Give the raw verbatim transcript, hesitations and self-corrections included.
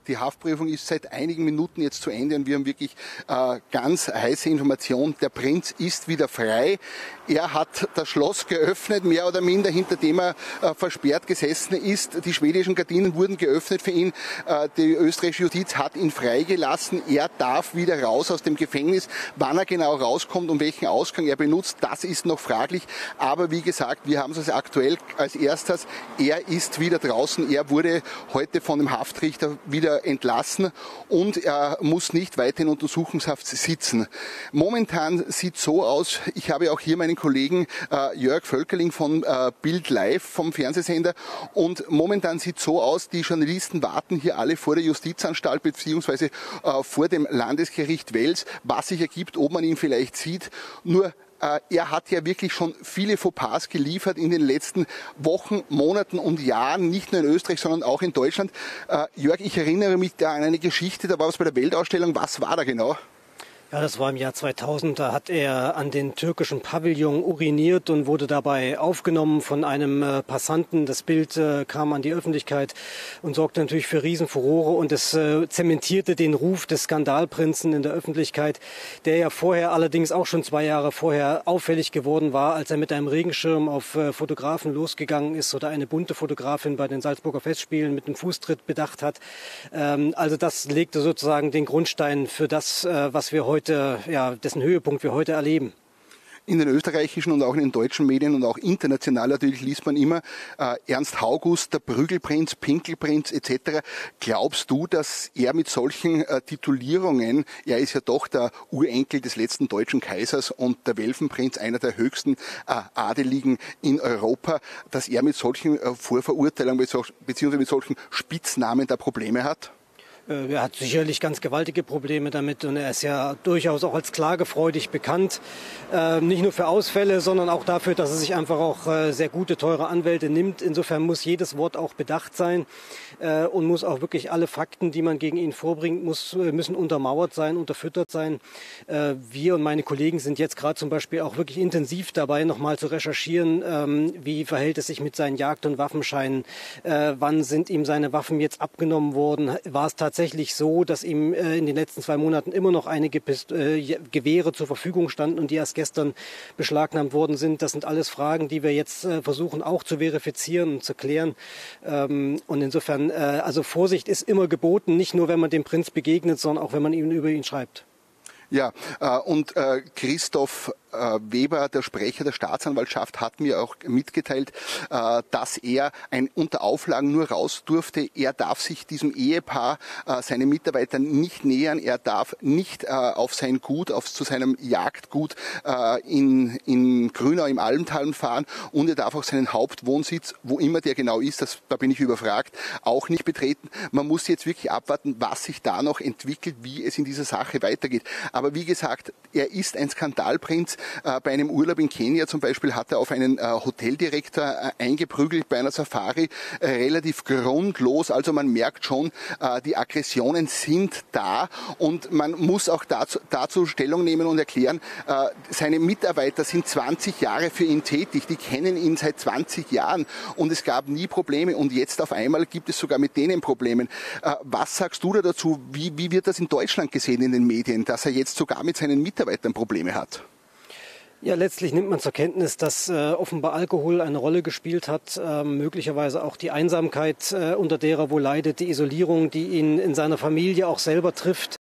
Die Haftprüfung ist seit einigen Minuten jetzt zu Ende und wir haben wirklich äh, ganz heiße Information. Der Prinz ist wieder frei. Er hat das Schloss geöffnet, mehr oder minder, hinter dem er äh, versperrt gesessen ist. Die schwedischen Gardinen wurden geöffnet für ihn. Äh, die österreichische Justiz hat ihn freigelassen. Er darf wieder raus aus dem Gefängnis. Wann er genau rauskommt und welchen Ausgang er benutzt, das ist noch fraglich. Aber wie gesagt, wir haben es aktuell als erstes. Er ist wieder draußen. Er wurde heute von dem Haftrichter wieder entlassen und er muss nicht weiter in Untersuchungshaft sitzen. Momentan sieht so aus, ich habe auch hier meinen Kollegen äh, Jörg Völkerling von äh, Bild Live vom Fernsehsender und momentan sieht so aus, die Journalisten warten hier alle vor der Justizanstalt bzw. Äh, vor dem Landesgericht Wels, was sich ergibt, ob man ihn vielleicht sieht. Nur er hat ja wirklich schon viele Fauxpas geliefert in den letzten Wochen, Monaten und Jahren, nicht nur in Österreich, sondern auch in Deutschland. Äh, Jörg, ich erinnere mich da an eine Geschichte, da war was bei der Weltausstellung. Was war da genau? Ja, das war im Jahr zweitausend. Da hat er an den türkischen Pavillon uriniert und wurde dabei aufgenommen von einem äh, Passanten. Das Bild äh, kam an die Öffentlichkeit und sorgte natürlich für Riesenfurore. Und es äh, zementierte den Ruf des Skandalprinzen in der Öffentlichkeit, der ja vorher allerdings auch schon zwei Jahre vorher auffällig geworden war, als er mit einem Regenschirm auf äh, Fotografen losgegangen ist oder eine bunte Fotografin bei den Salzburger Festspielen mit einem Fußtritt bedacht hat. Ähm, also das legte sozusagen den Grundstein für das, äh, was wir heute ja, dessen Höhepunkt wir heute erleben. In den österreichischen und auch in den deutschen Medien und auch international natürlich liest man immer äh, Ernst Haugust, der Prügelprinz, Pinkelprinz et cetera. Glaubst du, dass er mit solchen äh, Titulierungen, er ist ja doch der Urenkel des letzten deutschen Kaisers und der Welfenprinz, einer der höchsten äh, Adeligen in Europa, dass er mit solchen äh, Vorverurteilungen bzw. mit solchen Spitznamen da Probleme hat? Er hat sicherlich ganz gewaltige Probleme damit und er ist ja durchaus auch als klagefreudig bekannt. Äh, nicht nur für Ausfälle, sondern auch dafür, dass er sich einfach auch äh, sehr gute, teure Anwälte nimmt. Insofern muss jedes Wort auch bedacht sein äh, und muss auch wirklich alle Fakten, die man gegen ihn vorbringt, muss, müssen untermauert sein, unterfüttert sein. Äh, wir und meine Kollegen sind jetzt gerade zum Beispiel auch wirklich intensiv dabei, nochmal zu recherchieren, ähm, wie verhält es sich mit seinen Jagd- und Waffenscheinen, äh, wann sind ihm seine Waffen jetzt abgenommen worden, war es tatsächlich tatsächlich so, dass ihm äh, in den letzten zwei Monaten immer noch einige Pist äh, Gewehre zur Verfügung standen und die erst gestern beschlagnahmt worden sind. Das sind alles Fragen, die wir jetzt äh, versuchen auch zu verifizieren und zu klären. Ähm, und insofern, äh, also Vorsicht ist immer geboten, nicht nur wenn man dem Prinz begegnet, sondern auch wenn man ihn über ihn schreibt. Ja, äh, und äh, Christoph äh, Weber, der Sprecher der Staatsanwaltschaft, hat mir auch mitgeteilt, äh, dass er ein, unter Auflagen nur raus durfte. Er darf sich diesem Ehepaar, äh, seinen Mitarbeitern nicht nähern. Er darf nicht äh, auf sein Gut, auf, zu seinem Jagdgut äh, in, in Grünau im Almtal fahren und er darf auch seinen Hauptwohnsitz, wo immer der genau ist, das, da bin ich überfragt, auch nicht betreten. Man muss jetzt wirklich abwarten, was sich da noch entwickelt, wie es in dieser Sache weitergeht. Aber wie gesagt, er ist ein Skandalprinz. Äh, bei einem Urlaub in Kenia zum Beispiel hat er auf einen äh, Hoteldirektor äh, eingeprügelt bei einer Safari, äh, relativ grundlos. Also man merkt schon, äh, die Aggressionen sind da und man muss auch dazu, dazu Stellung nehmen und erklären, äh, seine Mitarbeiter sind zwanzig Jahre für ihn tätig, die kennen ihn seit zwanzig Jahren und es gab nie Probleme und jetzt auf einmal gibt es sogar mit denen Probleme. Äh, was sagst du da dazu? Wie, wie wird das in Deutschland gesehen in den Medien, dass er jetzt sogar mit seinen Mitarbeitern Probleme hat? Ja, letztlich nimmt man zur Kenntnis, dass äh, offenbar Alkohol eine Rolle gespielt hat, äh, möglicherweise auch die Einsamkeit, äh, unter der er wohl leidet, die Isolierung, die ihn in seiner Familie auch selber trifft.